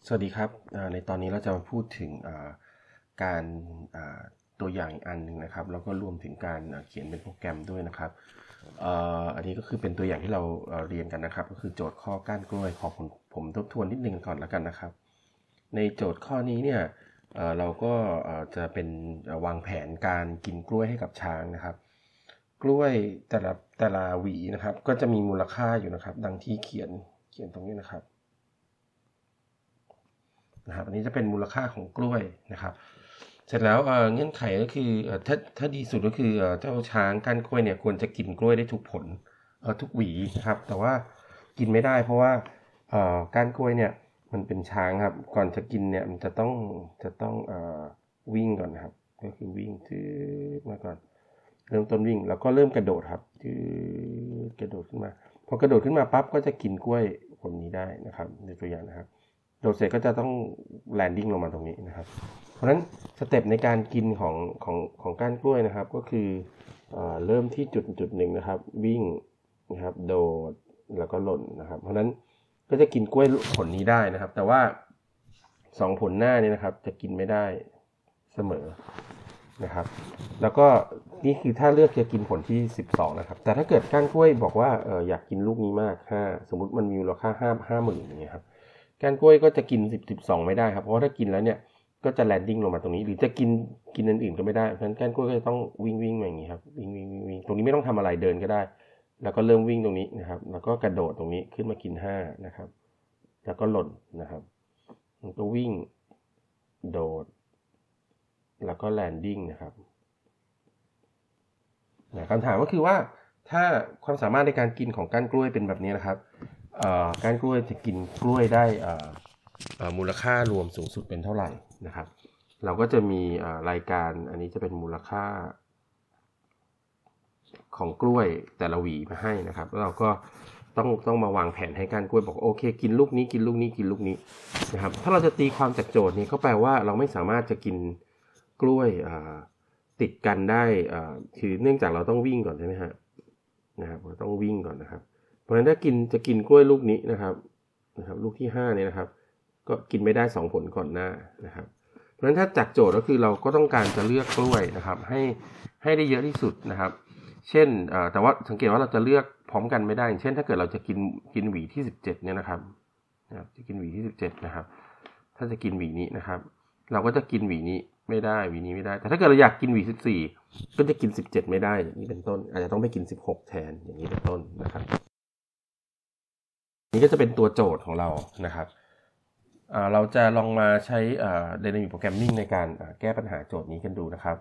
สวัสดีครับในตอนนี้เราจะมาพูดถึงการตัวอย่างอีกอันหนึ่งนะครับแล้วก็รวมถึงการเขียนเป็นโปรแกรมด้วยนะครับอันนี้ก็คือเป็นตัวอย่างที่เราเรียนกันนะครับก็คือโจทย์ข้อก้านกล้วยขอผมทบทวนนิดนึงก่อนแล้วกันนะครับในโจทย์ข้อนี้เนี่ยเราก็จะเป็นวางแผนการกินกล้วยให้กับช้างนะครับกล้วยแต่ละหวีนะครับก็จะมีมูลค่าอยู่นะครับดังที่เขียนตรงนี้นะครับอันนี้จะเป็นมูลค่าของกล้วยนะครับเสร็จแล้วเงื่อนไขก็คือถ้าดีสุดก็คือเจ้าช้างก้านกล้วยเนี่ยควรจะกินกล้วยได้ทุกผลทุกหวีนะครับแต่ว่ากินไม่ได้เพราะว่าก้านกล้วยเนี่ยมันเป็นช้างครับก่อนจะกินเนี่ยมันจะต้องวิ่งก่อนนะครับก็คือวิ่งมาก่อนเริ่มต้นวิ่งแล้วก็เริ่มกระโดดครับกระโดดขึ้นมาพอกระโดดขึ้นมาปั๊บก็จะกินกล้วยผลนี้ได้นะครับในตัวอย่างนะครับโดดเสร็จก็จะต้องแลนดิ้งลงมาตรงนี้นะครับเพราะฉะนั้นสเต็ปในการกินของก้านกล้วยนะครับก็คือเริ่มที่จุดหนึ่งนะครับวิ่งนะครับโดดแล้วก็หล่นนะครับเพราะฉะนั้นก็จะกินกล้วยผลนี้ได้นะครับแต่ว่า2ผลหน้านี่นะครับจะกินไม่ได้เสมอนะครับแล้วก็นี่คือถ้าเลือกจะกินผลที่12นะครับแต่ถ้าเกิดก้านกล้วยบอกว่าอยากกินลูกนี้มากสมมุติมันมีมูลค่า50,000อย่างเงี้ยครับก้านกล้วยก็จะกิน12ไม่ได้ครับเพราะว่าถ้ากินแล้วเนี่ยก็จะแลนดิ้งลงมาตรงนี้หรือจะกินอันอื่นก็ไม่ได้เพราะฉะนั้นก้านกล้วยก็จะต้องวิ่งมาอย่างนี้ครับวิ่งตรงนี้ไม่ต้องทำอะไรเดินก็ได้แล้วก็เริ่มวิ่งตรงนี้นะครับแล้วก็กระโดดตรงนี้ขึ้นมากิน5นะครับแล้วก็หล่นนะครับแล้วก็วิ่งโดดแล้วก็แลนดิ้งนะครับคำถามก็คือว่าถ้าความสามารถในการกินของก้านกล้วยเป็นแบบนี้นะครับก้านกล้วยจะกินกล้วยได้มูลค่ารวมสูงสุดเป็นเท่าไหร่นะครับเราก็จะมีรายการอันนี้จะเป็นมูลค่าของกล้วยแต่ละหวีมาให้นะครับแล้วเราก็ต้องมาวางแผนให้ก้านกล้วยบอกโอเคกินลูกนี้กินลูกนี้กินลูกนี้นะครับถ้าเราจะตีความจากโจทย์นี้ก็แปลว่าเราไม่สามารถจะกินกล้วยติดกันได้คือเนื่องจากเราต้องวิ่งก่อนใช่ไหมฮะนะครับเราต้องวิ่งก่อนนะครับเพราะฉะนั้นถ้าจะกินกล้วยลูกนี้นะครับลูกที่5เนี่ยนะครับก็กินไม่ได้2ผลก่อนหน้านะครับเพราะฉะนั้นถ้าจากโจทย์ก็คือเราก็ต้องการจะเลือกกล้วยนะครับให้ได้เยอะที่สุดนะครับเช่นแต่ว่าสังเกตว่าเราจะเลือกพร้อมกันไม่ได้เช่นถ้าเกิดเราจะกินหวีที่17เนี่ยนะครับจะกินหวีที่17นะครับถ้าจะกินหวีนี้นะครับเราก็จะกินหวีนี้ไม่ได้หวีนี้ไม่ได้แต่ถ้าเกิดเราอยากกินหวี14ก็จะกิน17ไม่ได้อย่างนี้เป็นต้นอาจจะต้องไปกิน16แทนอย่างนี้เป็นต้นนะครับนี่ก็จะเป็นตัวโจทย์ของเรานะครับเราจะลองมาใช้ Dynamic Programming ในการแก้ปัญหาโจทย์นี้กันดูนะครับ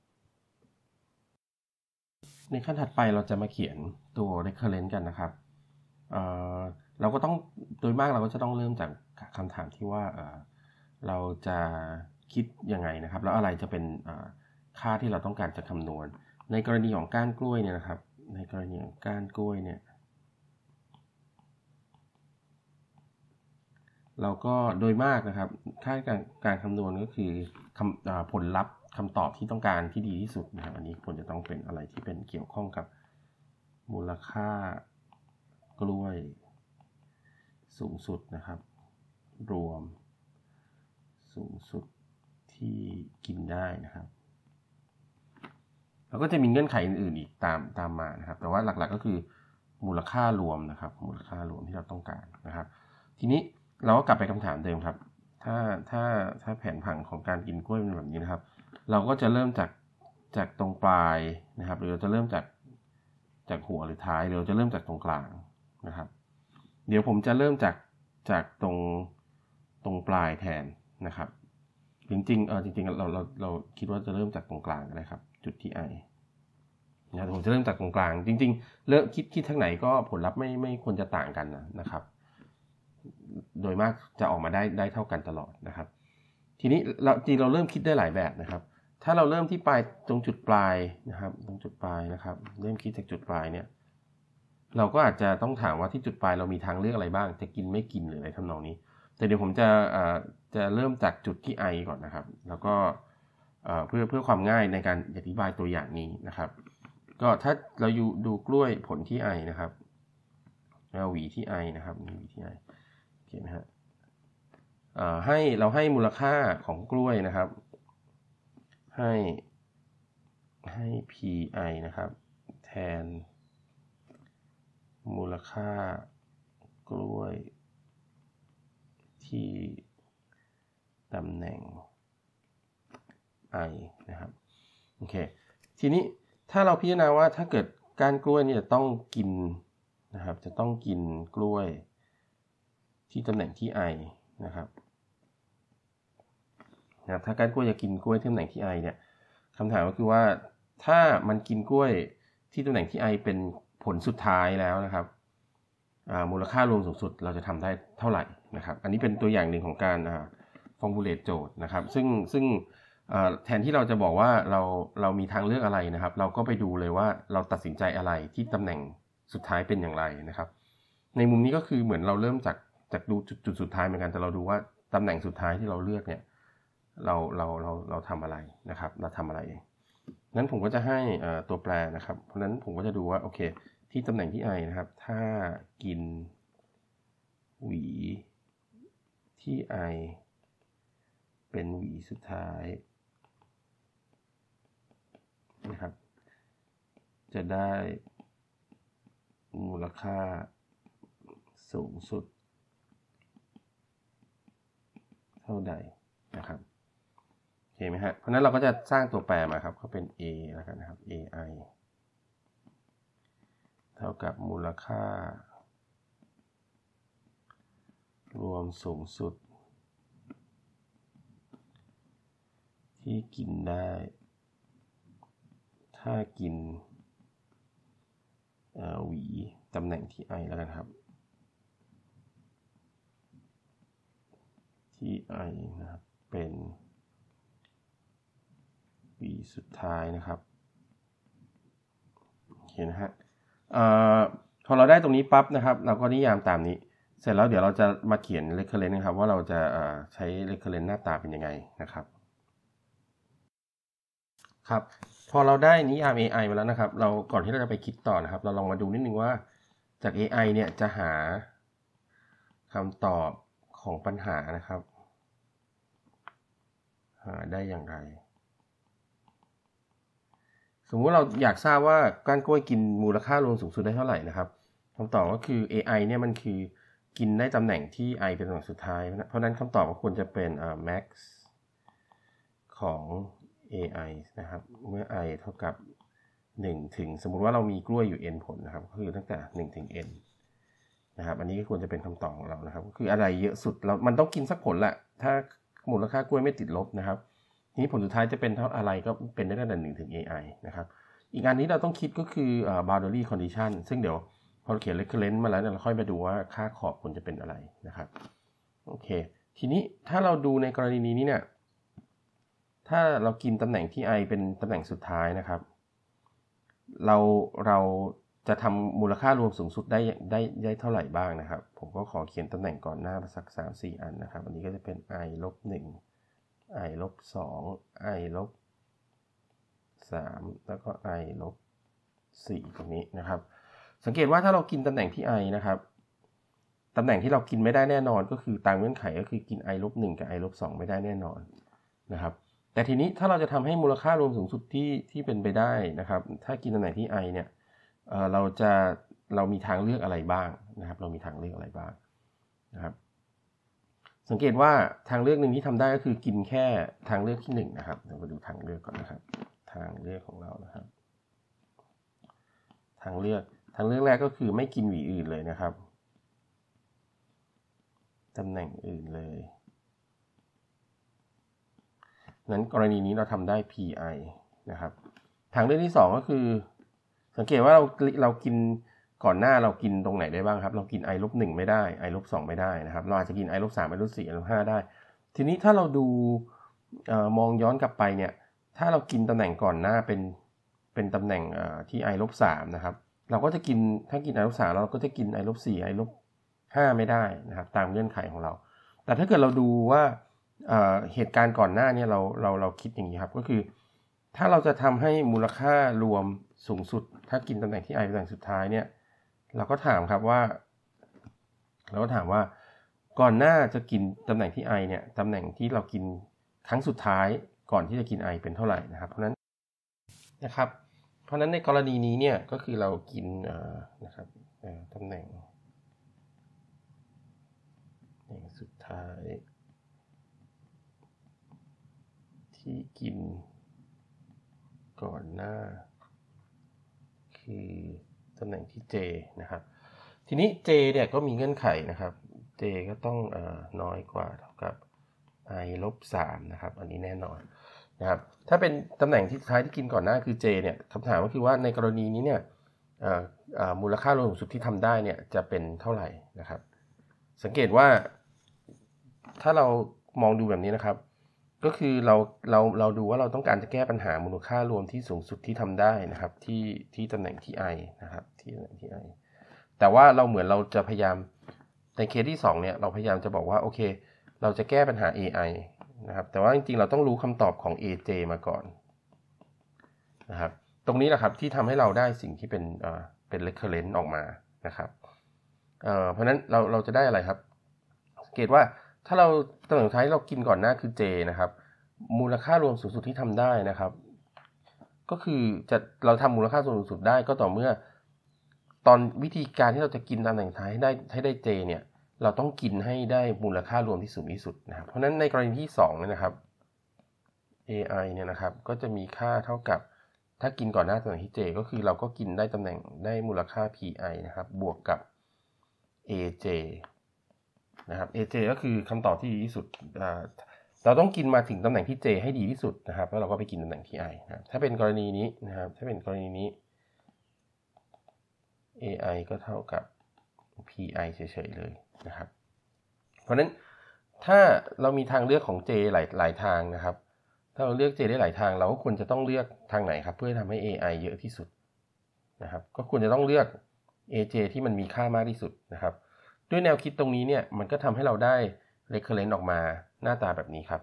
ในขั้นถัดไปเราจะมาเขียนตัว recurrent กันนะครับเราก็ต้องโดยมากเราก็จะต้องเริ่มจากคำถามที่ว่าเราจะคิดยังไงนะครับแล้วอะไรจะเป็นค่าที่เราต้องการจะคำนวณในกรณีของก้านกล้วยเนี่ยนะครับในกรณีของก้านกล้วยเนี่ยเราก็โดยมากนะครับค่าการคำนวณก็คือผลลัพธ์คำตอบที่ต้องการที่ดีที่สุดนะครับอันนี้ควรจะต้องเป็นอะไรที่เป็นเกี่ยวข้องกับมูลค่ากล้วยสูงสุดนะครับรวมสูงสุดที่กินได้นะครับแล้วก็จะมีเงื่อนไขอื่นๆอีกตามมานะครับแต่ว่าหลักๆก็คือมูลค่ารวมนะครับมูลค่ารวมที่เราต้องการนะครับทีนี้เราก็กลับไปคำถามเดิมครับถ้าแผนผังของการกินกล้วยเป็นแบบนี้นะครับเราก็จะเริ่มจากตรงปลายนะครับหรือเราจะเริ่มจากหัวหรือท้ายหรือเราจะเริ่มจากตรงกลางนะครับเดี๋ยวผมจะเริ่มจากตรงปลายแทนนะครับจริงๆเราคิดว่าจะเริ่มจากตรงกลางก็ได้ครับจุดที่ i นะผมจะเริ่มจากตรงกลางจริงๆเริ่มคิดทางไหนก็ผลลัพธ์ไม่ควรจะต่างกันนะครับโดยมากจะออกมาได้เท่ากันตลอดนะครับทีนี้เราเริ่มคิดได้หลายแบบนะครับถ้าเราเริ่มที่ปลายตรงจุดปลายนะครับตรงจุดปลายนะครับเริ่มคิดจากจุดปลายเนี่ยเราก็อาจจะต้องถามว่าที่จุดปลายเรามีทางเลือกอะไรบ้างจะกินไม่กินหรืออะไรทำนองนี้แต่เดี๋ยวผมจะเริ่มจากจุดที่ i ก่อนนะครับแล้วก็เพื่อความง่ายในการอธิบายตัวอย่างนี้นะครับก็ถ้าเราดูกล้วยผลที่ i นะครับแล้วหวีที่ i นะครับหวีที่ i โอเคไหมฮะให้มูลค่าของกล้วยนะครับให้ pi นะครับแทนมูลค่ากล้วยที่ตำแหน่ง i นะครับโอเคทีนี้ถ้าเราพิจารณาว่าถ้าเกิดก้านกล้วยเนี่ยต้องกินนะครับจะต้องกินกล้วยที่ตำแหน่งที่ i นะครับถ้าก้านกล้วยจะกินกล้วยที่ตำแหน่งที่ i เนี่ยคำถามก็คือว่าถ้ามันกินกล้วยที่ตำแหน่งที่ i เป็นผลสุดท้ายแล้วนะครับมูลค่ารวมสูงสุดเราจะทำได้เท่าไหร่นะครับอันนี้เป็นตัวอย่างหนึ่งของการformulate โจทย์นะครับซึ่งแทนที่เราจะบอกว่าเรามีทางเลือกอะไรนะครับเราก็ไปดูเลยว่าเราตัดสินใจอะไรที่ตำแหน่งสุดท้ายเป็นอย่างไรนะครับในมุมนี้ก็คือเหมือนเราเริ่มจากดูจุดสุดท้ายเหมือนกันแต่เราดูว่าตำแหน่งสุดท้ายที่เราเลือกเนี่ยเราทำอะไรนะครับเราทำอะไรนั้นผมก็จะให้ตัวแปรนะครับเพราะนั้นผมก็จะดูว่าโอเคที่ตำแหน่งที่ i นะครับถ้ากินหวีที่ i เป็นหวีสุดท้ายนะครับจะได้มูลค่าสูงสุดเท่าใดนะครับโอเคไหมฮะเพราะนั้นเราก็จะสร้างตัวแปรมาครับก็เป็น a แล้วกันนะครับ ai เท่ากับมูลค่ารวมสูงสุดที่กินได้ถ้ากินหวีตำแหน่งที่ i แล้วกันครับที่ i นะครับเป็นหวีสุดท้ายนะครับโอเคนะฮะพอเราได้ตรงนี้ปั๊บนะครับเราก็นิยามตามนี้เสร็จแล้วเดี๋ยวเราจะมาเขียน recurrent นะครับว่าเราจะใช้ recurrent หน้าตาเป็นยังไงนะครับครับพอเราได้นิยาม AI มาแล้วนะครับเราก่อนที่เราจะไปคิดต่อนะครับเราลองมาดูนิดนึงว่าจาก AI เนี่ยจะหาคำตอบของปัญหานะครับหาได้อย่างไรสมมุติเราอยากทราบว่าก้านกล้วยกินมูลค่ารวมสูงสุดได้เท่าไหร่นะครับคำตอบก็คือ AI เนี่ยมันคือกินได้ตำแหน่งที่ i เป็นตำแหน่งสุดท้ายเพราะนั้นคำตอบก็ควรจะเป็นmax ของ AI นะครับเมื่อ i เท่ากับ1ถึงสมมุติว่าเรามีกล้วยอยู่ n ผลนะครับก็คือตั้งแต่1ถึง n นะครับอันนี้ก็ควรจะเป็นคำตอบของเรานะครับก็คืออะไรเยอะสุดมันต้องกินสักผลแหละถ้ามูลค่ากล้วยไม่ติดลบนะครับทีนี้ผลสุดท้ายจะเป็นเท่าอะไรก็เป็นได้ตั้งแต่1ถึง ai นะครับอีกอันนี้เราต้องคิดก็คือ boundary condition ซึ่งเดี๋ยวพอเราเขียน recurrent มาแล้วเราค่อยมาดูว่าค่าขอบควรจะเป็นอะไรนะครับโอเคทีนี้ถ้าเราดูในกรณีนี้เนี่ยถ้าเรากินตำแหน่งที่ i เป็นตำแหน่งสุดท้ายนะครับเราจะทำมูลค่ารวมสูงสุดได้เท่าไหร่บ้างนะครับผมก็ขอเขียนตำแหน่งก่อนหน้าสัก 3-4 อันนะครับอันนี้ก็จะเป็น i ลบ1 i ลบ2 i ลบ3แล้วก็ i ลบ4ตรงนี้นะครับสังเกตว่าถ้าเรากินตำแหน่งที่ i นะครับตำแหน่งที่เรากินไม่ได้แน่นอนก็คือตามเงื่อนไขก็คือกิน i ลบ1กับ i ลบ2ไม่ได้แน่นอนนะครับแต่ทีนี้ถ้าเราจะทำให้มูลค่ารวมสูงสุดที่เป็นไปได้นะครับถ้ากินตำแหน่งที่ i เนี่ยเรามีทางเลือกอะไรบ้างนะครับเรามีทางเลือกอะไรบ้างนะครับสังเกตว่าทางเลือกหนึ่งที่ทำได้ก็คือกินแค่ทางเลือกที่1นะครับเรามาดูทางเลือกก่อนนะครับทางเลือกของเรานะครับทางเลือกแรกก็คือไม่กินหวีอื่นเลยนะครับตำแหน่งอื่นเลยนั้นกรณีนี้เราทำได้ pi นะครับทางเลือกที่2ก็คือสังเกตว่าเรากินก่อนหน้าเรากินตรงไหนได้บ้างครับเรากิน i ลบ1ไม่ได้ i ลบ2ไม่ได้นะครับเราอาจจะกิน i ลบ3 i ลบ4 i ลบ5ได้ทีนี้ถ้าเราดูมองย้อนกลับไปเนี่ยถ้าเรากินตำแหน่งก่อนหน้าเป็นตำแหน่งที่ i ลบ3นะครับเราก็จะกินถ้ากิน i ลบ3เราก็จะกิน i ลบ4 i ลบ5ไม่ได้นะครับตามเงื่อนไขของเราแต่ถ้าเกิดเราดูว่าเหตุการณ์ก่อนหน้านี้เราคิดอย่างนี้ครับก็คือถ้าเราจะทำให้มูลค่ารวมสูงสุดถ้ากินตำแหน่งที่ i เป็นตำแหน่งสุดท้ายเนี่ยเราก็ถามครับว่าก่อนหน้าจะกินตำแหน่งที่ i เนี่ยตำแหน่งที่เรากินครั้งสุดท้ายก่อนที่จะกิน i เป็นเท่าไหร่นะครับเพราะฉะนั้นในกรณีนี้เนี่ยก็คือเรากินนะครับตำแหน่งสุดท้ายที่กินก่อนหน้าคือตำแหน่งที่ j นะครับทีนี้ j เนี่ยก็มีเงื่อนไขนะครับ j ก็ต้องน้อยกว่าเท่ากับ i ลบ3นะครับอันนี้แน่นอนนะครับถ้าเป็นตำแหน่งที่สุดท้ายที่กินก่อนหน้าคือ j เนี่ยคำถามก็คือว่าในกรณีนี้เนี่ยมูลค่ารวมสูงสุดที่ทำได้เนี่ยจะเป็นเท่าไหร่นะครับสังเกตว่าถ้าเรามองดูแบบนี้นะครับก็คือเราดูว่าเราต้องการจะแก้ปัญหามูลค่ารวมที่สูงสุดที่ทำได้นะครับที่ตำแหน่งที่ i นะครับที่ตำแหน่งที่ i แต่ว่าเราจะพยายามในเคสที่2เนี่ยเราพยายามจะบอกว่าโอเคเราจะแก้ปัญหา ai นะครับแต่ว่าจริงๆเราต้องรู้คำตอบของ aj มาก่อนนะครับตรงนี้แหละครับที่ทำให้เราได้สิ่งที่เป็น recurrent ออกมานะครับเพราะนั้นเราจะได้อะไรครับสังเกตว่าถ้าเราตำแหน่งสุดท้ายเรากินก่อนหน้าคือ j นะครับมูลค่ารวมสูงสุดที่ทำได้นะครับก็คือเราทำมูลค่าสูงสุดได้ก็ต่อเมื่อตอนวิธีการที่เราจะกินตำแหน่งท้ายให้ได้ j เนี่ยเราต้องกินให้ได้มูลค่ารวมที่สูงที่สุดนะครับเพราะฉะนั้นในกรณีที่2เนี่ยนะครับ ai เนี่ยนะครับก็จะมีค่าเท่ากับถ้ากินก่อนหน้าตำแหน่งที่ j ก็คือเราก็กินได้ตำแหน่งได้มูลค่า pi นะครับบวกกับ aj นะครับ aj ก็คือคำตอบที่ดีที่สุดเราต้องกินมาถึงตำแหน่งที่ j ให้ดีที่สุดนะครับแล้วเราก็ไปกินตำแหน่งที่ i นะครับถ้าเป็นกรณีนี้นะครับถ้าเป็นกรณีนี้ ai ก็เท่ากับ pi เฉยๆเลยนะครับเพราะฉะนั้นถ้าเรามีทางเลือกของ j หลายทางนะครับถ้าเราเลือก j ได้หลายทางเราก็ควรจะต้องเลือกทางไหนครับเพื่อทำให้ ai เยอะที่สุดนะครับก็ควรจะต้องเลือก aj ที่มันมีค่ามากที่สุดนะครับด้วยแนวคิดตรงนี้เนี่ยมันก็ทำให้เราได้ recurrent ออกมาหน้าตาแบบนี้ครับ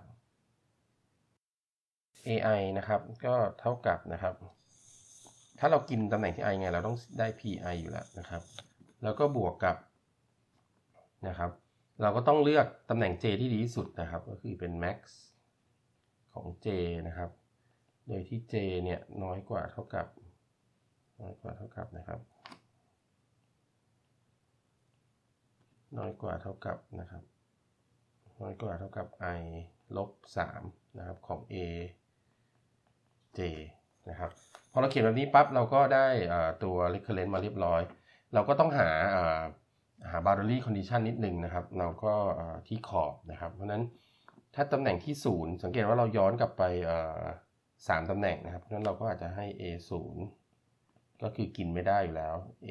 ai นะครับก็เท่ากับนะครับถ้าเรากินตำแหน่งที่ i ไงเราต้องได้ pi อยู่แล้วนะครับแล้วก็บวกกับนะครับเราก็ต้องเลือกตำแหน่ง j ที่ดีที่สุดนะครับก็คือเป็น max ของ j นะครับโดยที่ j เนี่ยน้อยกว่าเท่ากับนะครับน้อยกว่าเท่ากับนะครับน้อยกว่าเท่ากับ i ลบ3นะครับของ a j นะครับพอเราเขียนแบบนี้ปั๊บเราก็ได้ตัว recurrent มาเรียบร้อยเราก็ต้องหาboundary condition นิดนึงนะครับเราก็ที่ขอบนะครับเพราะนั้นถ้าตำแหน่งที่0สังเกตว่าเราย้อนกลับไป3ตำแหน่งนะครับเพราะนั้นเราก็อาจจะให้ a 0ก็คือกินไม่ได้อยู่แล้ว a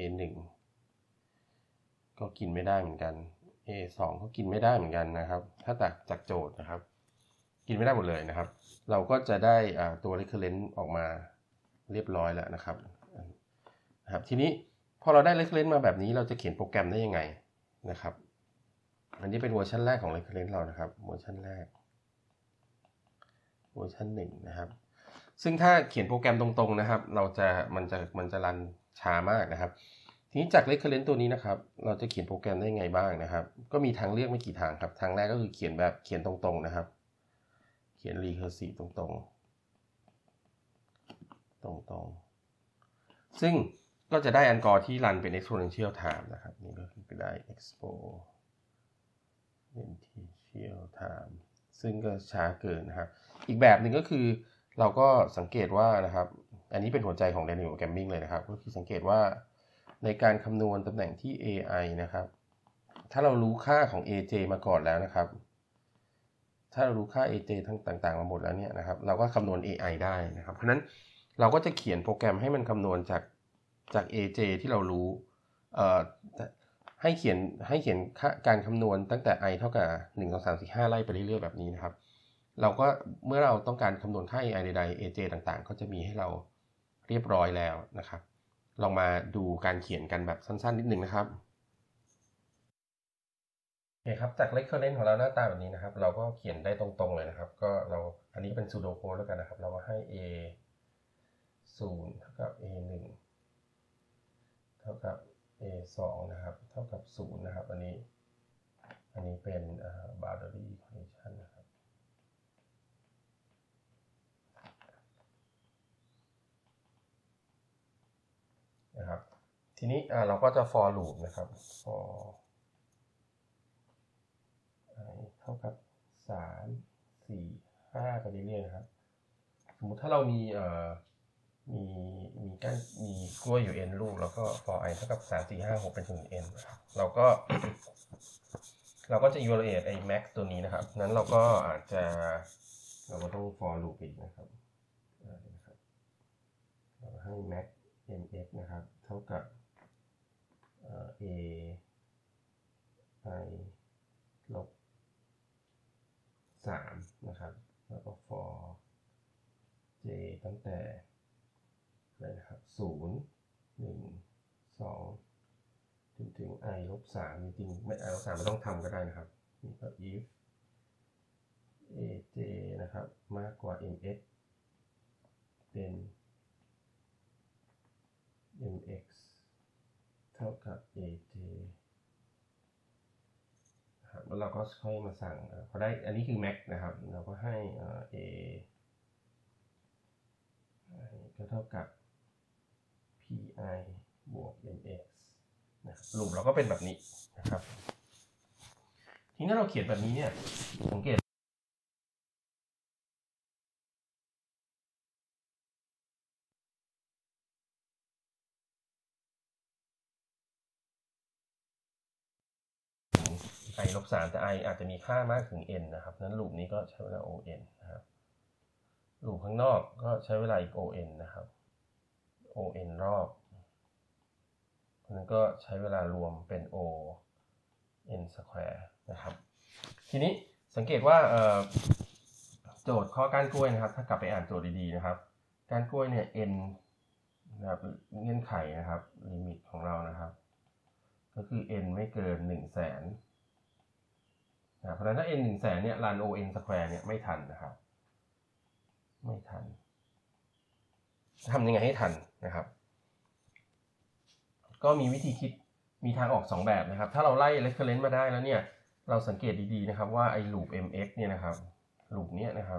1ก็กินไม่ได้เหมือนกัน a 2ก็กินไม่ได้เหมือนกันนะครับถ้าจากโจทย์นะครับกินไม่ได้หมดเลยนะครับเราก็จะได้ตัว recurrent ออกมาเรียบร้อยแล้วนะครับทีนี้พอเราได้ recurrent มาแบบนี้เราจะเขียนโปรแกรมได้ยังไงนะครับอันนี้เป็นเวอร์ชันแรกของ recurrent เรานะครับเวอร์ชันแรกเวอร์ชัน1นะครับซึ่งถ้าเขียนโปรแกรมตรงๆนะครับมันจะรันช้ามากนะครับทีนี้จาก recurrent ตัวนี้นะครับเราจะเขียนโปรแกรมได้ยังไงบ้างนะครับก็มีทางเลือกไม่กี่ทางครับทางแรกก็คือเขียนตรงๆนะครับเขียน recursive ตรงๆซึ่งก็จะได้อันกอร์ที่รันเป็น exponential time นะครับนี่ก็คือไปได้ exponential time ซึ่งก็ช้าเกินนะครับอีกแบบหนึ่งก็คือเราก็สังเกตว่านะครับอันนี้เป็นหัวใจของ dynamic programming เลยนะครับก็คือสังเกตว่าในการคำนวณตำแหน่งที่ ai นะครับถ้าเรารู้ค่าของ aj มาก่อนแล้วนะครับถ้าเรารู้ค่า aj ทั้งต่างๆมาหมดแล้วเนี่ยนะครับเราก็คำนวณ ai ได้นะครับเพราะฉะนั้นเราก็จะเขียนโปรแกรมให้มันคำนวณจาก aj ที่เรารู้ให้เขียนการคำนวณตั้งแต่ i เท่ากับ1 2 3 4 5ไล่ไปเรื่อยๆแบบนี้นะครับเราก็เมื่อเราต้องการคำนวณค่า ai ใดๆ aj ต่างๆก็จะมีให้เราเรียบร้อยแล้วนะครับลองมาดูการเขียนกันแบบสั้นๆนิดนึงนะครับโอเคครับจาก recurrent ของเราหน้าตาแบบนี้นะครับเราก็เขียนได้ตรงๆเลยนะครับก็อันนี้เป็น pseudo code แล้วกันนะครับเราก็ให้ a 0เท่ากับ a 1เท่ากับ a 2นะครับเท่ากับ0นะครับอันนี้อันนี้เป็นboundary condition นะครับทีนี้เราก็จะ for loop นะครับ for i เท่ากับ3 4 5ไปเรื่อยๆนะครับสมมุติถ้าเรามีกล้วยอยู่ n ลูกแล้วก็ for i เท่ากับ3 4 5 6เป็นถึง n นะครับเราก็จะ evaluate ไอ้ max ตัวนี้นะครับนั้นเราก็อาจจะเราก็ต้อง for loop อีกนะครับเราให้ max mx นะครับเท่ากับa i ลบ3นะครับแล้วก็ for j ตั้งแต่อะไรนะครับ0 1 2จนถึง i ลบ3จริงๆไม่ i ลบ3ไม่ต้องทำก็ได้นะครับนี่ก็ if aj นะครับมากกว่า mx เป็น mx เท่ากับ aj แล้วเราก็ค่อยมาสั่งพอได้อันนี้คือ max นะครับเราก็ให้a ก็เท่ากับ pi บวก mx นะครับสรุปเราก็เป็นแบบนี้นะครับทีนี้เราเขียนแบบนี้เนี่ยสังเกตi ลบ3แต่ i อาจจะมีค่ามากถึง n นะครับนั้นลูปนี้ก็ใช้เวลา on นะครับลูปข้างนอกก็ใช้เวลาอีก on นะครับ on รอบนั้นก็ใช้เวลารวมเป็น o n square นะครับทีนี้สังเกตว่าโจทย์ข้อก้านกล้วยนะครับถ้ากลับไปอ่านโจทย์ดีๆนะครับก้านกล้วยเนี่ย n นะครับเงื่อนไขนะครับลิมิตของเรานะครับก็คือ n ไม่เกิน 100,000 เพราะฉะนั้นถ้า n 100,000เนี่ยรัน on square เนี่ยไม่ทันนะครับไม่ทันทำยังไงให้ทันนะครับก็มีวิธีคิดมีทางออก2แบบนะครับถ้าเราไล่ reference มาได้แล้วเนี่ยเราสังเกตดีๆนะครับว่าไอ้ loop mx เนี่ยนะครับลูปนี้นะครับ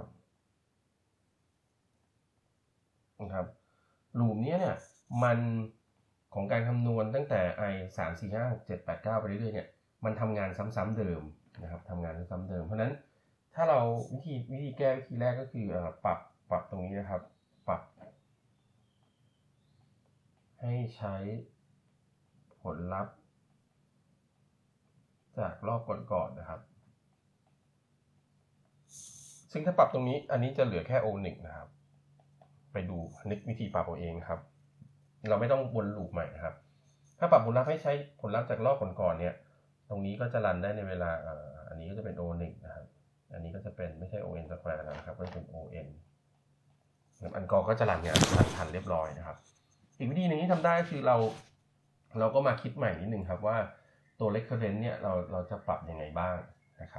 ลูปนี้เนี่ยมันของการคำนวณตั้งแต่ i 3 4 5 6 7 8 9ไปเรื่อยๆเนี่ยมันทำงานซ้ำๆเดิมนะครับทำงานซ้ำๆเดิมเพราะนั้นถ้าเราวิธีแก้วิธีแรกก็คือปรับตรงนี้นะครับปรับให้ใช้ผลลัพธ์จากรอบก่อนๆนะครับซึ่งถ้าปรับตรงนี้อันนี้จะเหลือแค่ O1 นะครับไปดูนึกวิธีปรับเอาเองครับเราไม่ต้องวนลูปใหม่นะครับถ้าปรับผลลัพธ์ให้ใช้ผลลัพธ์จากรอบก่อนๆเนี่ยตรงนี้ก็จะรันได้ในเวลาอันนี้ก็จะเป็น O1 นะครับอันนี้ก็จะเป็นไม่ใช่ ON square แล้วนะครับก็จะเป็น ON อันกอก็จะรันเนี่ยทันเรียบร้อยนะครับอีกวิธีหนึ่งที่ทำได้คือเราก็มาคิดใหม่นิดนึงครับว่าตัว recurrence เนี่ยเราจะปรับยังไงบ้างนะครับ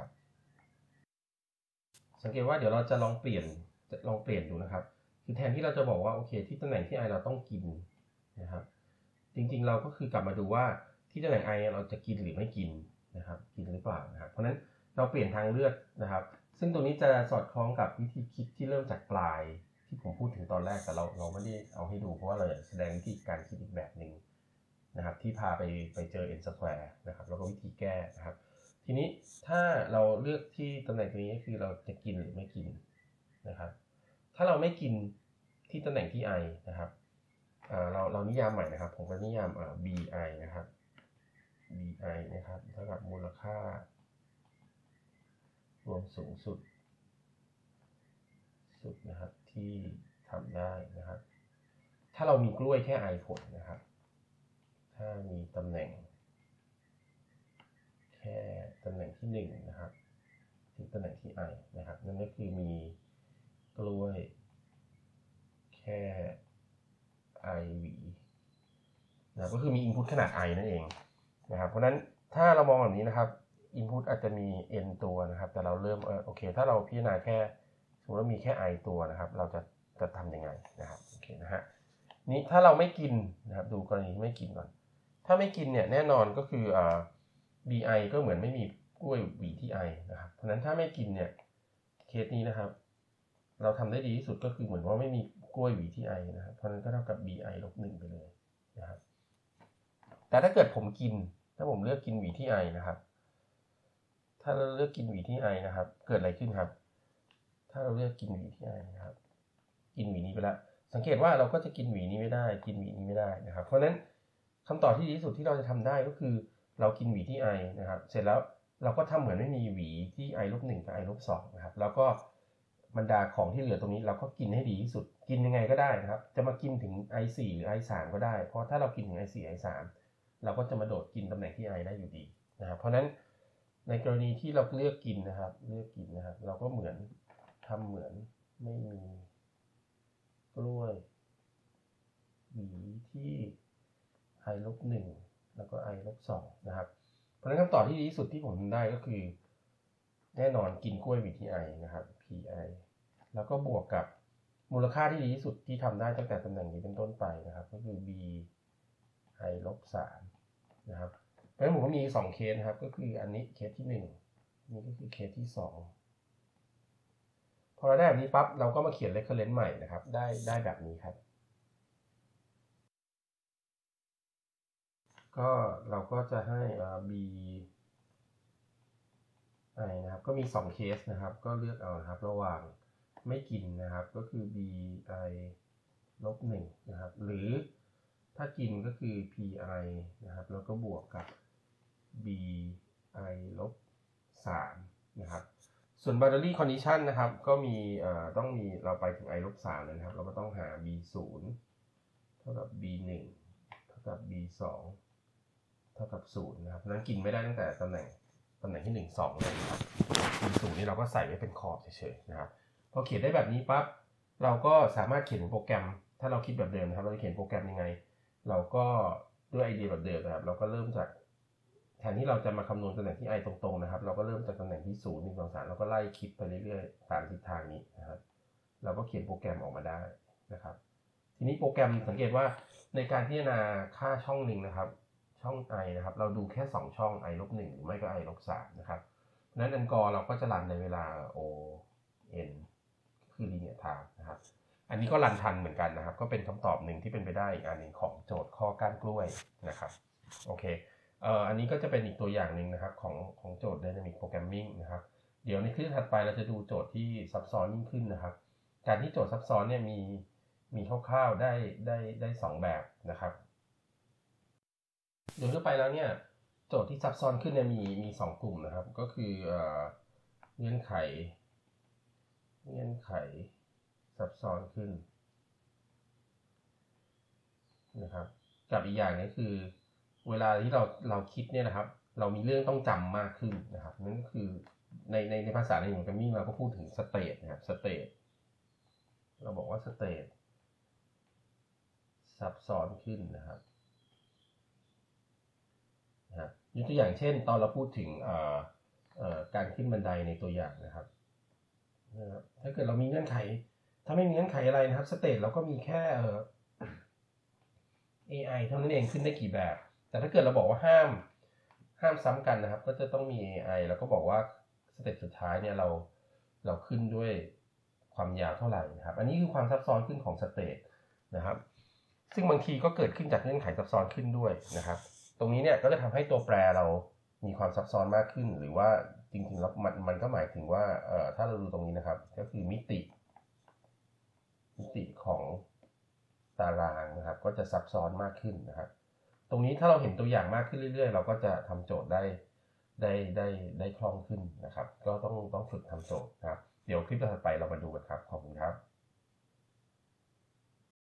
สังเกตว่าเดี๋ยวเราจะลองเปลี่ยนดูนะครับคือแทนที่เราจะบอกว่าโอเคที่ตำแหน่งที่ i เราต้องกินนะครับจริงๆเราก็คือกลับมาดูว่าที่ตำแหน่ง i เราจะกินหรือไม่กินนะครับกินหรือเปล่านะครับเพราะฉะนั้นเราเปลี่ยนทางเลือกนะครับซึ่งตรงนี้จะสอดคล้องกับวิธีคิดที่เริ่มจากปลายที่ผมพูดถึงตอนแรกแต่เราไม่ได้เอาให้ดูเพราะว่าเราอยากแสดงวิธีการคิดอีกแบบหนึ่งนะครับที่พาไปเจอ n square นะครับแล้วก็วิธีแก้นะครับทีนี้ถ้าเราเลือกที่ตำแหน่งนี้ก็คือเราจะกินหรือไม่กินนะครับถ้าเราไม่กินที่ตำแหน่งที่ i นะครับเรานิยามใหม่นะครับผมก็นิยามbi นะครับ bi นะครับเท่ากับมูลค่ารวมสูงสุดนะครับที่ทำได้นะครับถ้าเรามีกล้วยแค่ i ผลนะครับถ้ามีตำแหน่งแค่ตำแหน่งที่1นะครับถึงตำแหน่งที่ i นะครับนั่นก็คือมีกล้วยแค่ i หวีนะก็คือมี input ขนาด i นั่นเองนะครับเพราะฉะนั้นถ้าเรามองแบบนี้นะครับ input อาจจะมี n ตัวนะครับแต่เราเริ่มโอเคถ้าเราพิจารณาแค่สมมติว่ามีแค่ i ตัวนะครับเราจะทำยังไงนะครับโอเคนะฮะนี้ถ้าเราไม่กินนะครับดูกรณีไม่กินก่อนถ้าไม่กินเนี่ยแน่นอนก็คือbi ก็เหมือนไม่มีกล้วยหวีที่ไอนะครับเพราะฉะนั้นถ้าไม่กินเนี่ยเคสนี้นะครับเราทำได้ดีที่สุดก็คือเหมือนว่าไม่มีกล้วยหวีที่ไอนะครับเพราะฉะนั้นก็เท่ากับ bi-1 ไปเลยนะครับแต่ถ้าเกิดผมกินถ้าผมเลือกกินหวีที่ไอนะครับถ้าเราเลือกกินหวีที่ไอนะครับเกิดอะไรขึ้นครับถ้าเราเลือกกินหวีที่ไอนะครับกินหวีนี้ไปแล้วสังเกตว่าเราก็จะกินหวีนี้ไม่ได้กินหวีนี้ไม่ได้นะครับเพราะฉะนั้นคำตอบที่ดีที่สุดที่เราจะทำได้ก็คือเรากินหวีที่ไอนะครับเสร็จแล้วเราก็ทำเหมือนไม่มีหวีที่i-1 กับi-2 นะครับแล้วก็บรรดาของที่เหลือตรงนี้เราก็กินให้ดีที่สุดกินยังไงก็ได้นะครับจะมากินถึง i4 หรือ i3 ก็ได้เพราะถ้าเรากินถึง i4 i3 เราก็จะมาโดดกินตำแหน่งที่ i ได้อยู่ดีนะครับเพราะฉะนั้นในกรณีที่เราเลือกกินนะครับเราก็เหมือนทำเหมือนไม่มีกล้วยหวีที่ i-1 แล้วก็ i-2 นะครับเพราะฉะนั้นคำตอบที่ดีที่สุดที่ผมทำได้ก็คือแน่นอนกินกล้วยหวีที่ i นะครับ pi แล้วก็บวกกับมูลค่าที่ดีที่สุดที่ทำได้ตั้งแต่ตำแหน่งนี้เป็นต้นไปนะครับก็คือ b i-3 นะครับเพราะฉะนั้นผมก็มี2เคสนะครับก็คืออันนี้เคสที่1นี่ก็คือเคสที่2พอเราได้แบบนี้ปั๊บเราก็มาเขียน recurrence ใหม่นะครับได้แบบนี้ครับก็เราก็จะให้b i นะครับก็มี2เคสนะครับก็เลือกเอานะครับระหว่างไม่กินนะครับก็คือ bi-1 นะครับหรือถ้ากินก็คือ pi นะครับแล้วก็บวกกับ bi-3 นะครับส่วน boundary condition นะครับก็มีต้องมีเราไปถึง i-3 นะครับเราก็ต้องหา b0 เท่ากับ b1 เท่ากับ b2 เท่ากับ0นะครับนั้นกินไม่ได้ตั้งแต่ตำแหน่งที่1 2เลยครับ b0 นี่เราก็ใส่ไว้เป็นขอบเฉยๆนะครับพอเขียนได้แบบนี้ปั๊บเราก็สามารถเขียนโปรแกรมถ้าเราคิดแบบเดิมนะครับเราจะเขียนโปรแกรมยังไงเราก็ด้วยไอเดียแบบเดิมนะครับเราก็เริ่มจากแทนที่เราจะมาคำนวณตำแหน่งที่ i ตรงๆนะครับเราก็เริ่มจากตำแหน่งที่0 1 2 3แล้วก็ไล่คิดไปเรื่อยๆตามทิศทางนี้นะครับเราก็เขียนโปรแกรมออกมาได้นะครับทีนี้โปรแกรมสังเกตว่าในการพิจารณาค่าช่องหนึ่งนะครับช่อง i นะครับเราดูแค่2ช่อง i-1 หรือไม่ก็ i-3 นะครับนั้นอันกอเราก็จะรันในเวลา on คือ linear time นะครับอันนี้ก็รันทันเหมือนกันนะครับก็เป็นคำตอบหนึ่งที่เป็นไปได้อีกอันหนึ่งของโจทย์ข้อก้านกล้วยนะครับโอเคอันนี้ก็จะเป็นอีกตัวอย่างหนึ่งนะครับของโจทย์ Dynamic Programming นะครับเดี๋ยวในคลิปถัดไปเราจะดูโจทย์ที่ซับซ้อนยิ่งขึ้นนะครับการที่โจทย์ซับซ้อนเนี่ยมีคร่าวๆได้2แบบนะครับโดยทั่วไปแล้วเนี่ยโจทย์ที่ซับซ้อนขึ้นเนี่ยมี2กลุ่มนะครับก็คือเงื่อนไขซับซ้อนขึ้นนะครับกับอีกอย่างนึงคือเวลาที่เราคิดเนี่ยนะครับเรามีเรื่องต้องจำมากขึ้นนะครับนั่นก็คือในภาษาในของProgrammingเราก็พูดถึงสเตทนะครับสเตทเราบอกว่าสเตทซับซ้อนขึ้นนะครับยกตัวอย่างเช่นตอนเราพูดถึงการขึ้นบันไดในตัวอย่างนะครับถ้าเกิดเรามีเงื่อนไขถ้าไม่มีเงื่อนไขอะไรนะครับสเตทเราก็มีแค่AI เท่านั้นเองขึ้นได้กี่แบบแต่ถ้าเกิดเราบอกว่าห้ามซ้ำกันนะครับก็จะต้องมี AI แล้วก็บอกว่าสเต็ปสุดท้ายเนี่ยเราขึ้นด้วยความยาวเท่าไหร่นะครับอันนี้คือความซับซ้อนขึ้นของสเตทนะครับซึ่งบางทีก็เกิดขึ้นจากเงื่อนไขซับซ้อนขึ้นด้วยนะครับตรงนี้เนี่ยก็จะทำให้ตัวแปรเรามีความซับซ้อนมากขึ้นหรือว่าจริงๆแล้วมันก็หมายถึงว่าถ้าเราดูตรงนี้นะครับก็คือมิติของตารางนะครับก็จะซับซ้อนมากขึ้นนะครับตรงนี้ถ้าเราเห็นตัวอย่างมากขึ้นเรื่อยๆเราก็จะทำโจทย์ได้คล่องขึ้นนะครับก็ต้องฝึกทำโจทย์นะครับเดี๋ยวคลิปต่อไปเรามาดูกันครับขอบคุณครับ